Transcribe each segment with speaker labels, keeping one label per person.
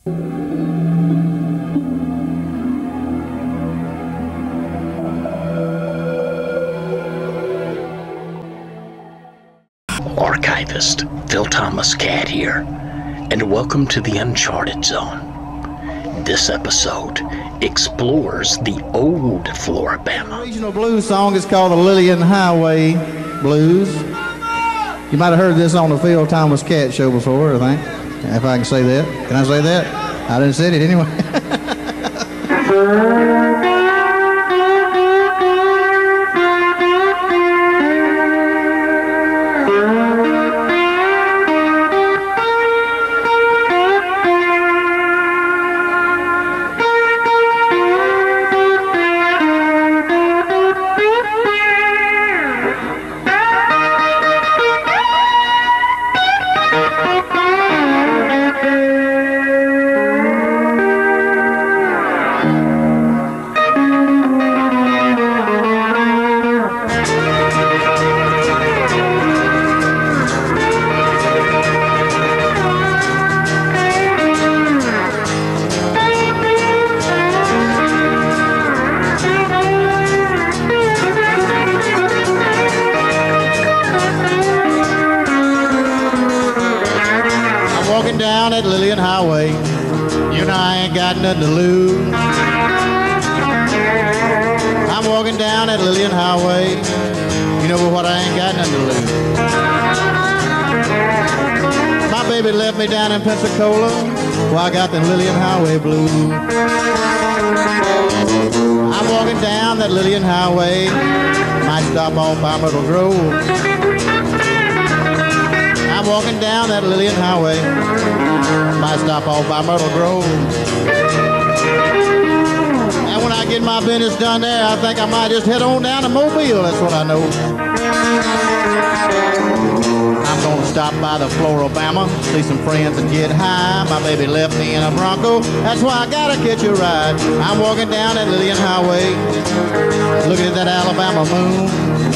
Speaker 1: Archivist Phil Thomas Cat here, and welcome to the Uncharted Zone. This episode explores the Old Flora-Bama.
Speaker 2: The original blues song is called the Lillian Highway Blues. You might have heard this on the Phil Thomas Cat show before, I think. If I can say that. Can I say that? I didn't say it anyway. Down at Lillian Highway, you know I ain't got nothing to lose. I'm walking down at Lillian Highway, you know what, I ain't got nothing to lose. My baby left me down in Pensacola, well I got the Lillian Highway blues. I'm walking down that Lillian Highway, might stop off by Myrtle Grove. I'm walking down that Lillian Highway, might stop off by Myrtle Grove. And when I get my business done there, I think I might just head on down to Mobile, that's what I know. I'm gonna stop by the Flora-Bama, see some friends and get high. My baby left me in a Bronco, that's why I gotta catch a ride. I'm walking down that Lillian Highway, looking at that Alabama moon.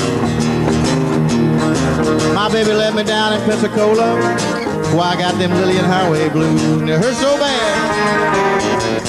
Speaker 2: My baby left me down in Pensacola, why I got them Lillian Highway blues. And it hurts so bad.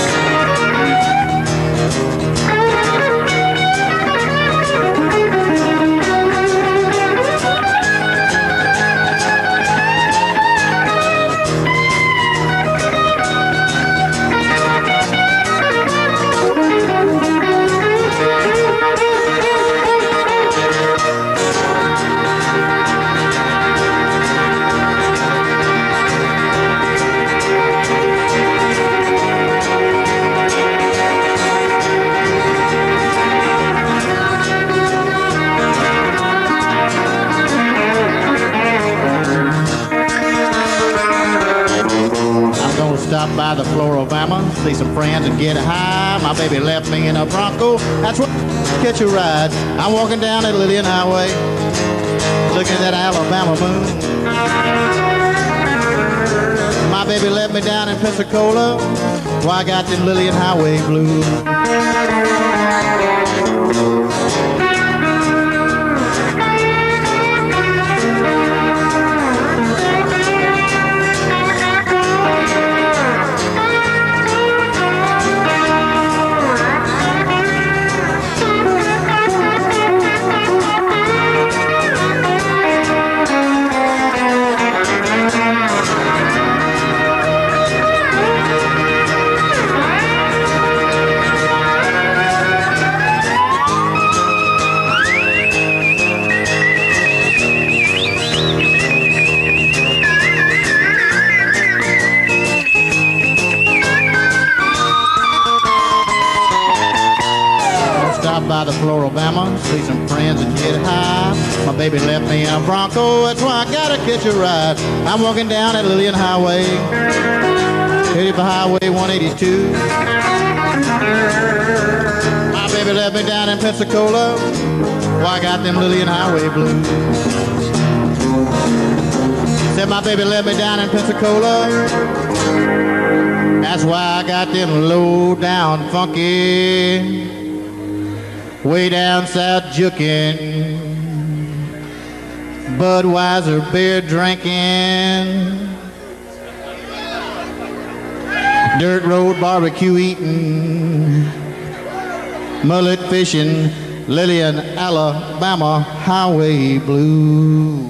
Speaker 2: Stop by the Flora-Bama, see some friends and get high. My baby left me in a Bronco, that's what catch a ride. I'm walking down that Lillian Highway, looking at that Alabama moon. My baby left me down in Pensacola, why I got them Lillian Highway blues. By the Flora-Bama, see some friends and get high. My baby left me in a Bronco, that's why I gotta catch a ride. I'm walking down at Lillian Highway, headed for Highway 182. My baby left me down in Pensacola, why I got them Lillian Highway blues. Said my baby left me down in Pensacola, that's why I got them low down funky, way down south jukin', Budweiser beer drinking, Dirt road barbecue eating, mullet fishing, Lillian, Alabama, highway blue.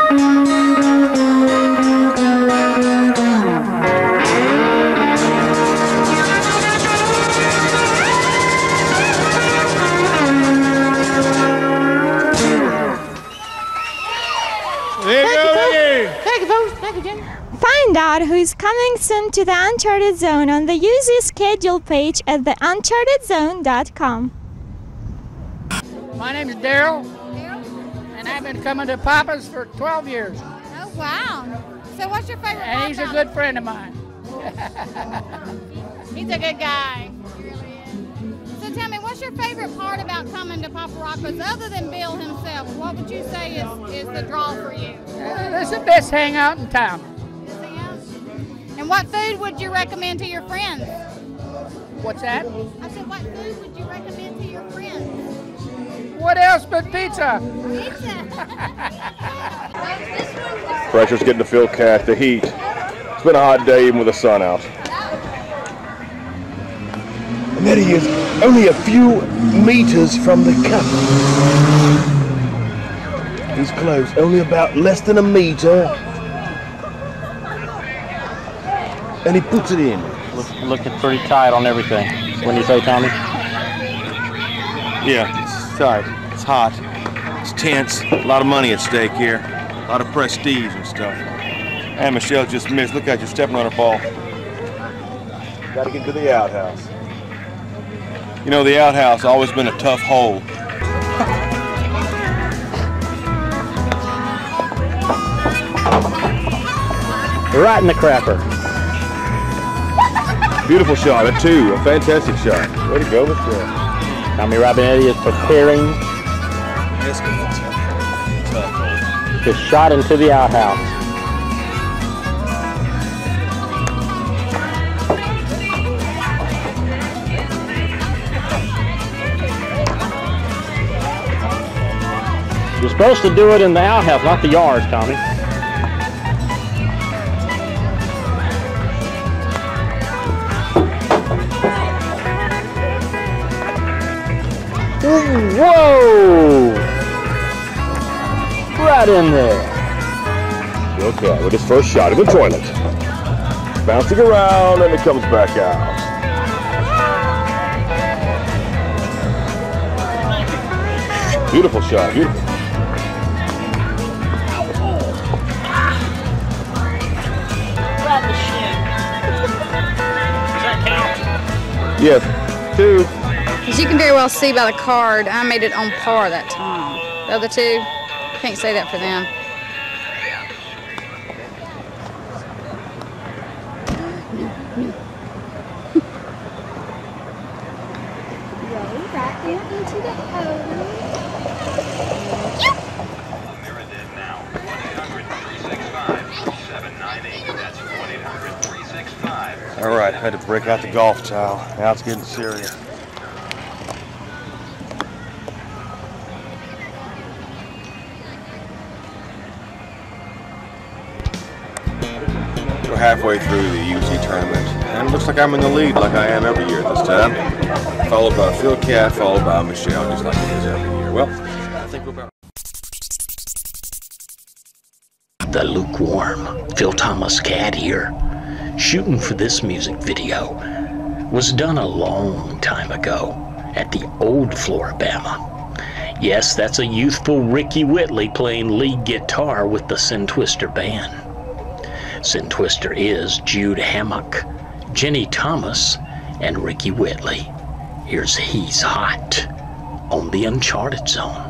Speaker 3: Find out who is coming soon to the Uncharted Zone on the Use Your Schedule page at theunchartedzone.com.
Speaker 4: My name is Daryl, and I've been coming to Papa's for 12 years.
Speaker 5: Oh, wow. So what's your favorite part?
Speaker 4: And he's a good friend of mine.
Speaker 5: He's a good guy. He really is. So tell me, what's your favorite part about coming to Papa Rocco's other than Bill himself? What would you say is the draw for you?
Speaker 4: It's the best hangout in town.
Speaker 5: And what food would you recommend to your friends?
Speaker 4: What's that?
Speaker 5: I said, what food would you recommend to your friends?
Speaker 4: What else but pizza?
Speaker 5: Pizza.
Speaker 6: Pressure's getting to Phil Cat, the heat. It's been a hot day even with the sun out. And there he is, only a few meters from the cup. He's close, only about less than a meter. And he puts it in.
Speaker 7: Looking pretty tight on everything. When you say, Tommy?
Speaker 6: Yeah, it's tight. It's hot. It's tense. A lot of money at stake here. A lot of prestige and stuff. And Michelle just missed. Look at you stepping on her ball. Got to get to the outhouse. You know, the outhouse has always been a tough hole.
Speaker 7: Right in the crapper.
Speaker 6: Beautiful shot, a two, a fantastic shot. Way to go, Michelle.
Speaker 7: Tommy Robinetti is preparing his shot into the outhouse. You're supposed to do it in the outhouse, not the yard, Tommy. Whoa! Right in there.
Speaker 6: Okay, with his first shot in the toilet. Bouncing around and it comes back out. Beautiful shot, beautiful.
Speaker 7: Right in the shin. Does that count?
Speaker 6: Yes, two.
Speaker 8: As you can very well see by the card, I made it on par that time. The other two, can't say that for them.
Speaker 5: Roll right down into the hole.
Speaker 9: They're in there now. 1-800-365-798. That's 1-800-365.
Speaker 6: All right, I had to break out the golf towel. Now it's getting serious. We're halfway through the UC tournament, and it looks like I'm in the lead like I am every year this time. Followed by Phil Cat, followed by Michelle, just like it is every year. Well, I think we're about...
Speaker 1: The lukewarm Phil Thomas Cat here. Shooting for this music video was done a long time ago at the Old Flora-Bama. Yes, that's a youthful Ricky Whitley playing lead guitar with the Syn Twister Band. Syn Twister is Jude Hammock, Jenny Thomas, and Ricky Whitley. Here's He's Hot on the Uncharted Zone.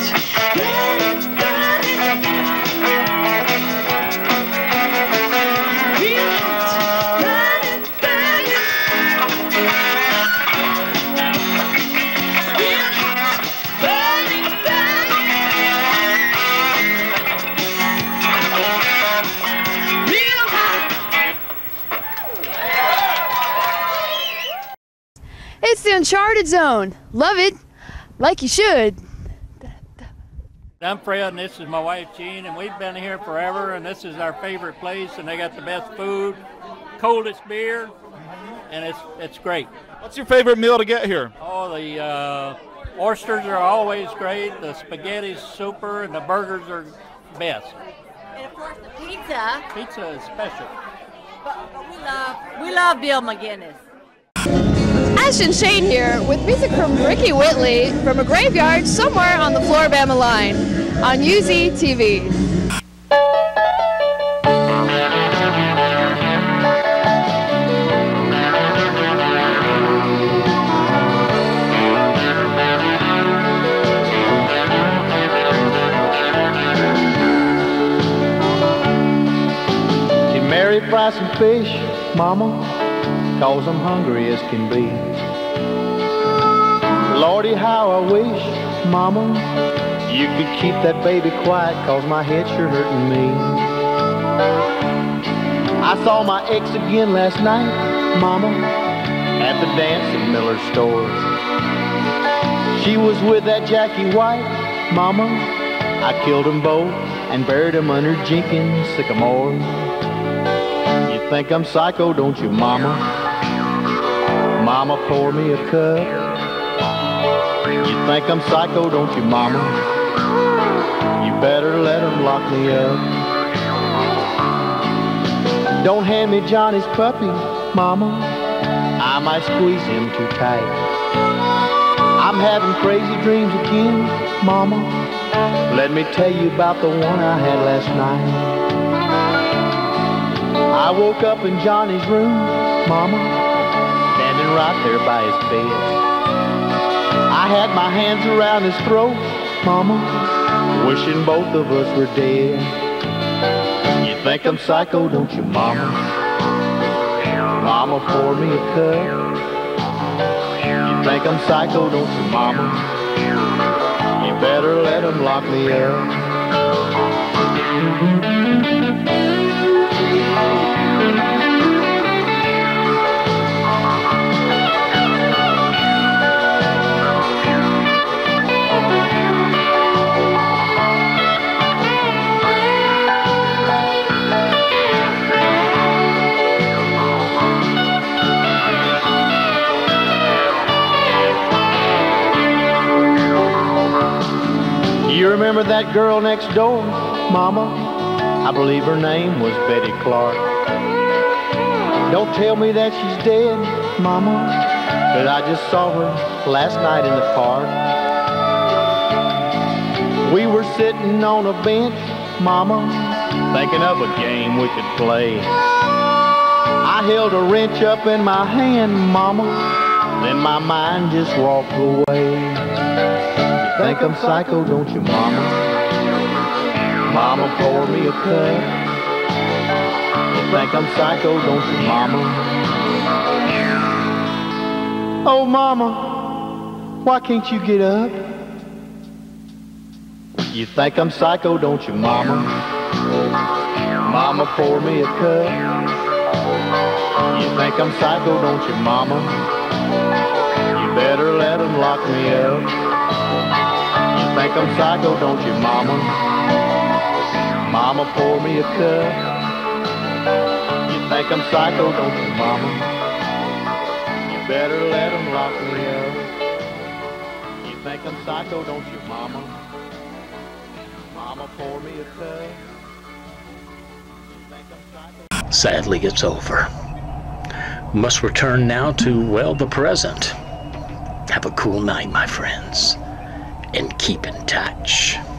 Speaker 10: It's the Uncharted Zone. Love it, like you should.
Speaker 4: I'm Fred, and this is my wife Jean, and we've been here forever, and this is our favorite place, and they got the best food, coldest beer, and it's great.
Speaker 11: What's your favorite meal to get here?
Speaker 4: Oh, the oysters are always great, the spaghetti's super, and the burgers are best.
Speaker 12: And of course the pizza.
Speaker 4: Pizza is special.
Speaker 12: But we love Bill McGinnis.
Speaker 10: Ashton Shane here with music from Ricky Whitley from a graveyard somewhere on the Flora-Bama line on UZ TV.
Speaker 2: She married fries and fish, Mama, 'cause I'm hungry as can be. Lordy, how I wish, Mama, you could keep that baby quiet, 'cause my head's sure hurting me. I saw my ex again last night, Mama, at the dance at Miller's store. She was with that Jackie White, Mama. I killed them both and buried them under Jenkins' sycamore. You think I'm psycho, don't you, Mama? Mama, pour me a cup. You think I'm psycho, don't you, Mama? You better let them lock me up. Don't hand me Johnny's puppy, Mama. I might squeeze him too tight. I'm having crazy dreams again, Mama. Let me tell you about the one I had last night. I woke up in Johnny's room, Mama, standing right there by his bed. I had my hands around his throat, Mama, wishing both of us were dead. You think I'm psycho, don't you, Mama? Mama, pour me a cup. You think I'm psycho, don't you, Mama? You better let them lock me up. You remember that girl next door, Mama? I believe her name was Betty Clark. Don't tell me that she's dead, Mama, but I just saw her last night in the park. We were sitting on a bench, Mama, thinking of a game we could play. I held a wrench up in my hand, Mama, then my mind just walked away. You think I'm psycho, don't you, Mama? Mama, pour me a cup. You think I'm psycho, don't you, Mama? Oh, Mama, why can't you get up? You think I'm psycho, don't you, Mama? Mama, pour me a cup. You think I'm psycho, don't you, Mama? You better let them lock me up. You think I'm psycho, don't you, Mama? Mama, pour me a cup. You think I'm psycho, don't you, Mama? You better let them lock me up. You think I'm psycho, don't you, Mama? Mama, pour me a cup. You think I'm psycho?
Speaker 1: Sadly, it's over. Must return now to, well, the present. Have a cool night, my friends, and keep in touch.